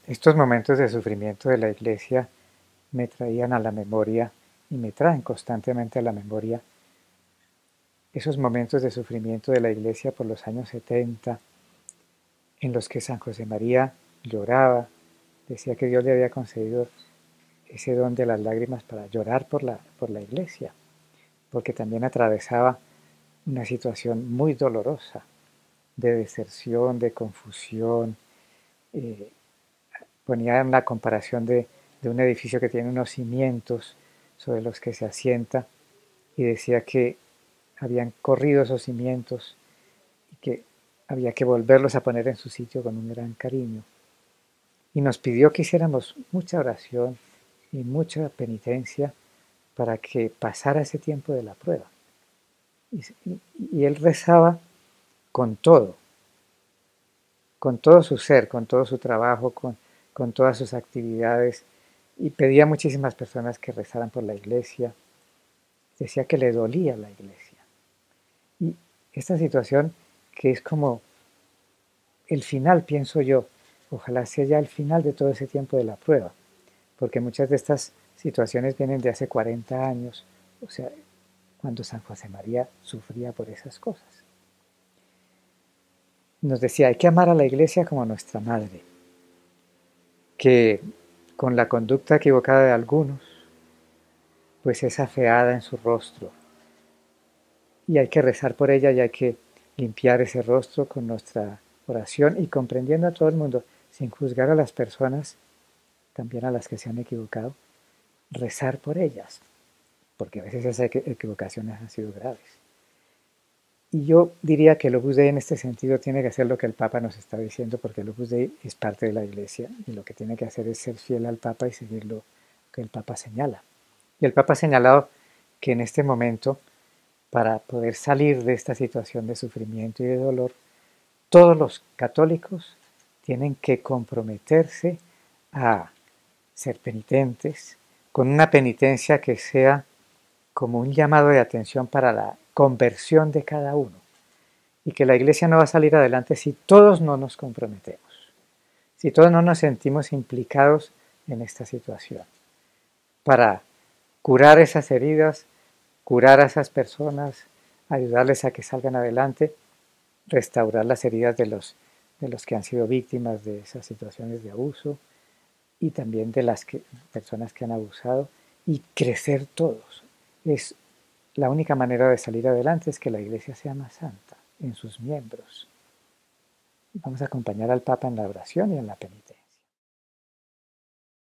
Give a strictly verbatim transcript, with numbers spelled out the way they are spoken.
Estos momentos de sufrimiento de la Iglesia me traían a la memoria y me traen constantemente a la memoria esos momentos de sufrimiento de la Iglesia por los años setenta, en los que San José María lloraba, decía que Dios le había concedido ese don de las lágrimas para llorar por la, por la Iglesia, porque también atravesaba una situación muy dolorosa de deserción, de confusión. Eh, ponía en la comparación de, de un edificio que tiene unos cimientos sobre los que se asienta y decía que habían corrido esos cimientos y que había que volverlos a poner en su sitio con un gran cariño. Y nos pidió que hiciéramos mucha oración y mucha penitencia para que pasara ese tiempo de la prueba. Y, y, y él rezaba con todo, con todo su ser, con todo su trabajo, con, con todas sus actividades, y pedía a muchísimas personas que rezaran por la Iglesia. Decía que le dolía la Iglesia. Y esta situación que es como el final, pienso yo, ojalá sea ya el final de todo ese tiempo de la prueba, porque muchas de estas situaciones vienen de hace cuarenta años, o sea, cuando San José María sufría por esas cosas. Nos decía, hay que amar a la Iglesia como nuestra madre, que con la conducta equivocada de algunos, pues es afeada en su rostro, y hay que rezar por ella y hay que limpiar ese rostro con nuestra oración y comprendiendo a todo el mundo, sin juzgar a las personas, también a las que se han equivocado, rezar por ellas, porque a veces esas equivocaciones han sido graves. Y yo diría que el Opus Dei en este sentido tiene que hacer lo que el Papa nos está diciendo, porque el Opus Dei es parte de la Iglesia y lo que tiene que hacer es ser fiel al Papa y seguir lo que el Papa señala. Y el Papa ha señalado que en este momento, para poder salir de esta situación de sufrimiento y de dolor, todos los católicos tienen que comprometerse a ser penitentes, con una penitencia que sea como un llamado de atención para la conversión de cada uno. Y que la Iglesia no va a salir adelante si todos no nos comprometemos, si todos no nos sentimos implicados en esta situación, para curar esas heridas, curar a esas personas, ayudarles a que salgan adelante, restaurar las heridas de los, de los que han sido víctimas de esas situaciones de abuso y también de las que, personas que han abusado, y crecer todos. Es la única manera de salir adelante es que la Iglesia sea más santa en sus miembros. Vamos a acompañar al Papa en la oración y en la penitencia.